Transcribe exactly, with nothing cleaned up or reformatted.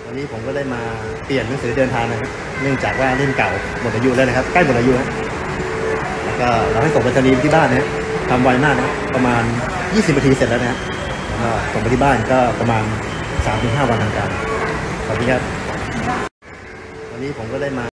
วันนี้ผมก็ได้มาเปลี่ยนหนังสือเดินทางนะครับเนื่องจากว่าเล่มเก่าหมดอายุแล้วนะครับใกล้หมดอายุแล้วแล้วก็เราให้ส่งไปรษณีย์ที่บ้านนะทำไวมากนะประมาณยี่สิบนาทีเสร็จแล้วนะแล้วก็ส่งไปที่บ้านก็ประมาณ สามถึงห้า วันทำการสวัสดีครับวันนี้ผมก็ได้มา